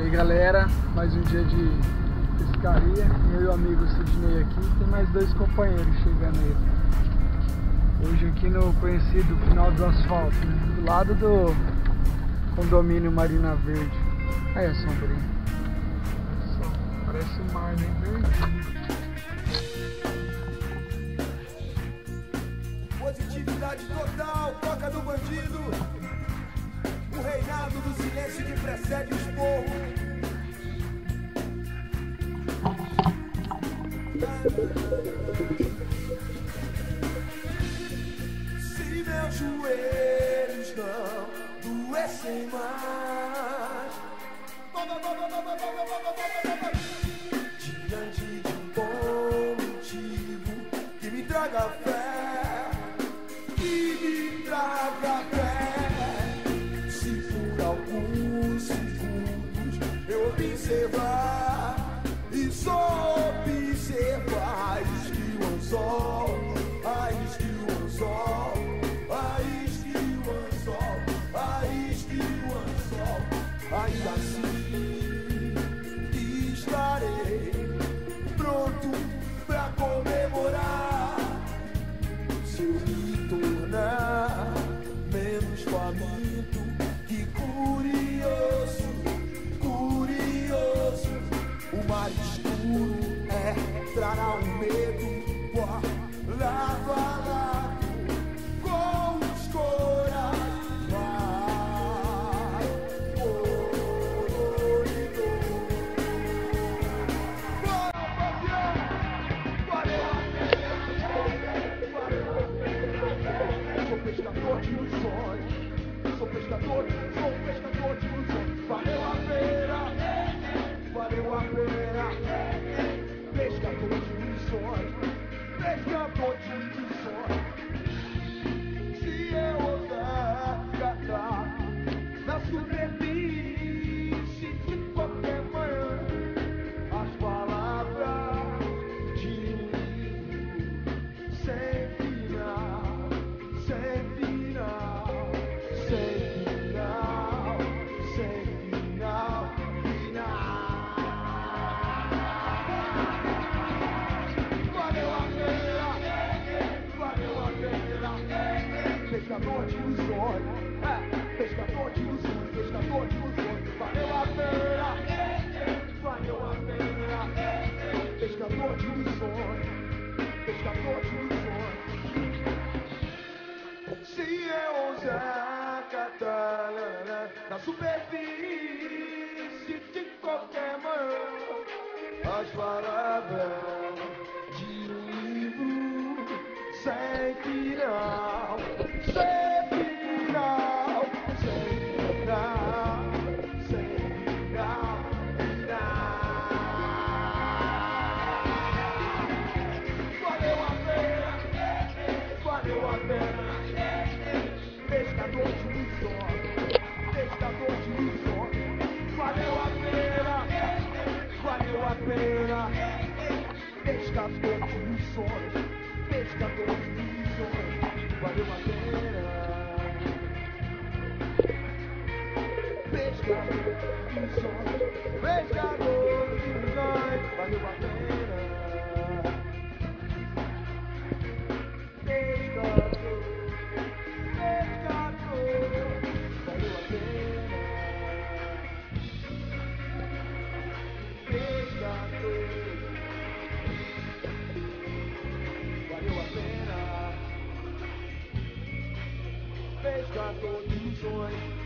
E aí galera, mais um dia de pescaria. Eu e o amigo Sidney aqui, tem mais dois companheiros chegando aí. Hoje aqui no conhecido Final do Asfalto, né? Do lado do condomínio Marina Verde. Aí a sombrinha. Parece o mar, né? Verde. Positividade total, toca do bandido. O reinado do silêncio que precede os morros. Se meus joelhos não doessem mais, diante de um bom motivo que me traga fé, que me traga fé. Se por alguns segundos eu observar e só observar, que o anzol, que o anzol, que o anzol, que o anzol, ainda assim estarei pronto pra comemorar. Se eu me tornar menos faminto que curioso, curioso, o mar escuro trará um medo, lado a lado com os corais. Sou pescador de ilusões, sou pescador de ilusões. Valeu a pena, valeu a pena. Pescador de ilusões, pescador de ilusões. Se eu ousar catar na superfície de qualquer manhã as palavras de um livro sem final, sem final, sem final, sem final, final. Pescador de ilusões, pescador de ilusões, pescador de ilusões. Valeu a pena, valeu a pena. Pescador de ilusões, pescador de ilusões. Se eu ousar catar na superfície de qualquer manhã as palavras de um livro sem final, sem final, sem final, sem final, final. Valeu a pena, valeu a pena. Pescador de ilusões, pescador de ilusões. Valeu a pena, valeu a pena. Pescador de ilusões, pescador de ilusões. Valeu a pena. Pescador de ilusões, pescador de ilusões. Valeu a pena. Pescador, pescador. Valeu a pena. Pescador. Valeu a pena. Pescador de ilusões.